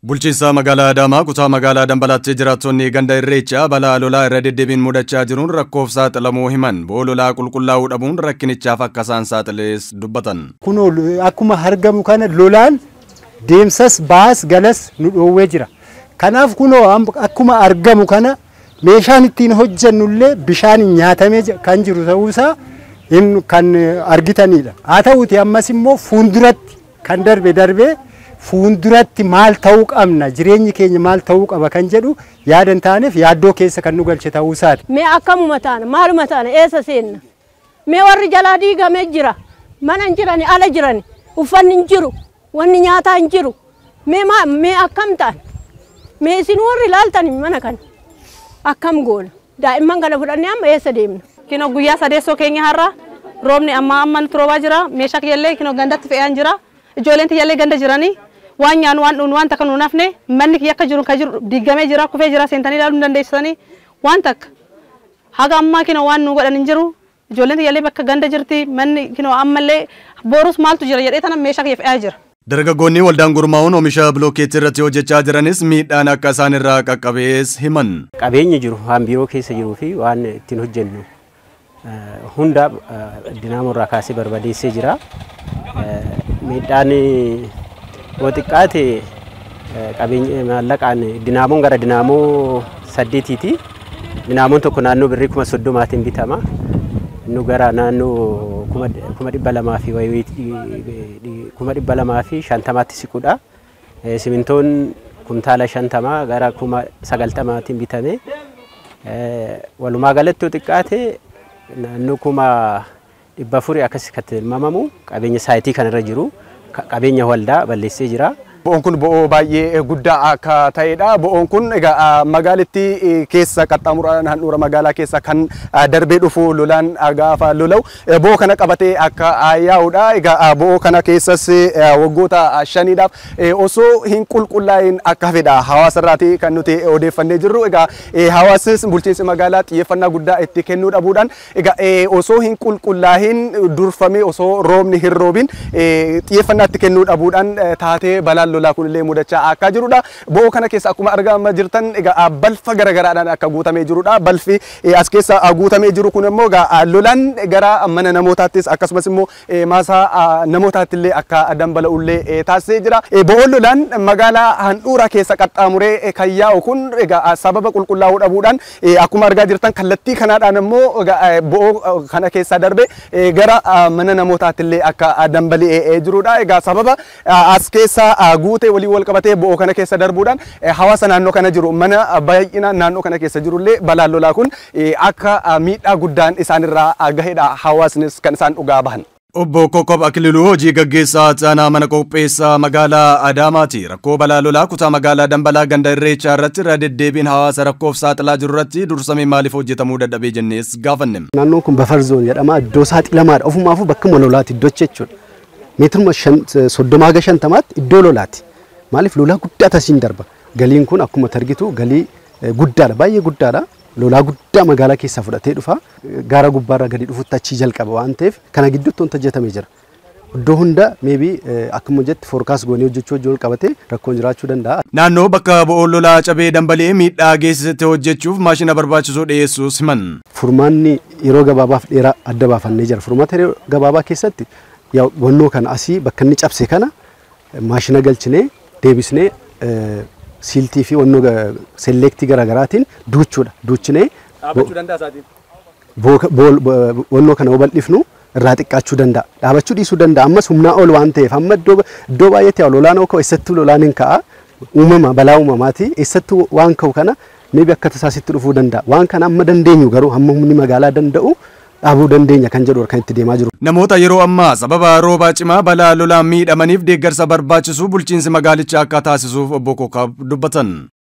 Bulchiinsa magaalaa Adaamaa kutaa magaalaa Dambalaatti jiraattonni ganda Irreechaa balaa lolaa irra deddeebiin mudachaa jiruun rakkoof saaxilamuu himan bo'oo lolaa qulqullaa'uu dhabuun rakkinichaaf akka isaan saaxiles dubbatan. Kun akkuma argamu kana lolaan deemsas baas galas nu dhoowwee jira. Kanaaf kun akkuma argamu kana meeshaan ittiin hojjannullee bishaan nyaatamee kan jiru ta'uusaa kan argitanidha. Haa ta'uuti ammas immoo fuulduratti kan darbee fuulduratti maal ta'uu qabna jireenyi keenya maal ta'uu qaba kan jedhu yaadan taaneef yaaddoo keessa kan nu galche ta'uusaati. Mee akkamuma taana maaluma taana eessa seenna mee warri jalaa diigamee jira mana hin jirani ala jirani uffanni hin jiru wanni nyaataa hin jiru mee akkam taana mee isin warri ilaaltani mana kana akkam goona daa'imman kana fudhannee amma eessa deemna. Kino guyyaa sadeessoo keenya har'a roobni amma nutti roobaa jira meeshaa kiyyallee kino gandatti fe'aan jira ijoolleen tiyyallee ganda jiranii. Waan nyaan waan dhuun waan takka nuun hafne manni kiyya akka jiru diigamee jira kufee jira seentanii ilaaluu dandeessanii waan takka haga ammaa kino waan nu godhan hin jiru ijoolleen tiyyallee bakka ganda jirti manni kino ammallee boorus maaltu jira jedhee tana meeshaa kiyya fe'aa jira. Dargaggoonni waldaan gurmaa'uun oomisha bilookeetii irratti hojjechaa jiranis miidhaan akka isaan irraa qaqqabees himan. Qabeenyi jiru waan biiroo keessa jiruu fi waan ittiin hojjennu hunda dinaamuu irraa kaasee barbadeessee jira. Miidhaan Woxiqqaate qabeenya maallaqaan dinaamoon gara dinaamoo 8ti. Dinaamoon tokko naannoo birrii 30,000tiin bitama. Nu gara naannoo 200,000 fi 250,000tti siquudha. Simintoon kumtaala 50 gara 90,000tiin bitame. Walumaa galatti woxiqqaate naannoo 400,000 akkasii kan tilmaamamu qabeenya saayitii kanarra jiru. Qabeenya waldaa balleessee jira. Bo'oon kun bo'oo baay'ee guddaa akka ta'edha. Bo'oon kun egaa magaalittii keessa qaxxaamuraan handhuura magaalaa keessa kan darbee dhufu lolaan gaafa lola'u bo'oo kana qabatee akka yaa'udha. Egaa bo'oo kana keessas waggoota 5dhaaf osoo hin qulqullaa'in akka hafedha hawaasarraati kan nuti odeeffannee jirru. Egaa hawaasis bulchiinsi magaalaa xiyyeeffannaa guddaa itti kennuu dhabuudhaan egaa osoo hin qulqullaa'in durfamee osoo roobni hin roobin xiyyeeffannaa itti kennuu dhabuudhaan taatee balaan lolaa kunillee mudachaa akka jirudha. Bo'oo kana keessa akkuma argamaa jirtan egaa balfa garagaraadhaan akka guutamee jirudha. Balfi as keessa guutamee jiru kun immoo lolaan gara mana namootaattis akkasumas immoo maasaa namootaattillee akka dambala'ullee taasisee jira. Bo'oon lolaan magaalaa handhuura keessa qaxxaamuree kan yaa'u kun egaa sababa qulqullaa'uu dhabuudhaan akkuma argaa jirtan kallattii kanaadhaan immoo bo'oo kana keessa darbe gara mana namootaattillee akka dambali'ee jirudha. Egaa sababa as keessa guutee walii wal qabatee bo'oo kana keessa darbuudhaan hawaasa naannoo kana jiru mana baay'ina naannoo kana keessa jirullee balaan lolaa kun akka miidhaa guddaan isaanirraa gahedha hawaasnis kan isaan dhugaa bahan. Obbo Kokob Akililuu hojii gaggeessaa aanaa mana qopheessaa magaalaa Adaamaati. Rakkoo balaa lolaa kutaa magaalaa Dambalaa ganda Irreechaa irratti irra deddeebiin hawaasa rakkoof saaxilaa jiru irratti dursamee maaliif hojjetamuu dadhabee jennees gaafanne. Naannoon kun bafar zoon jedhama. Iddoo saaxilamaadha. Ofumaafuu bakka lolaati iddoo jechuudha. Meetiruma 30 iddoo lolaati. Maaliif lolaa guddaa tasiin darba. Galiin kun akkuma argitu galii guddaadha baay'ee guddaadha. Lolaa guddaa magaalaa keessaa fudhatee dhufa. Gaara gubbaarraa gadi dhufutti achii jalqaba waan ta'eef kana gidduutti wanta hojjetamee jira. Iddoo hunda maybe akkuma jetti foorkaas goonee hojjechuu wajjin qabatee rakkoon jiraachuu danda'a. Naannoo bakka bo'oon lolaa cabee dambalee miidhaa geessisetti hojjechuuf maashina barbaachisoo dhiyeessuus himan. Furmaanni yeroo gabaabaaf dheeraa adda baafannee jira. Furmaata yeroo gabaabaa keessatti wannoo kana asii bakka inni cabse kana maashina galchinee deebisnee siiltii fi wannoo selektii garaagaraatiin duuchuudha. Duuchinee dhaabachuu danda'a isaatiin. Wannoo kana bal'ifnu irraa xiqqaachuu danda'a. Dhaabachuu dhiisuu danda'a. Ammas humnaa ol waan ta'eef amma iddoo baay'eetti lolaan oo ka'u eessattuu lolaan hin ka'a. Uumama balaa uumamaati. Eessattuu waan ka'u kana maybe akka tasaasitti dhufuu danda'a. Waan kana amma dandeenyu garuu hamma humni magaalaa danda'u dhaabuu dandeenya kan jedhu kan itti deemaa jiru. Namoota yeroo ammaa sababa roobaa cimaa balaa lolaan miidhamaniif deeggarsa barbaachisu bulchiinsi magaalichaa akka taasisuuf obbo Kokob dubbatan.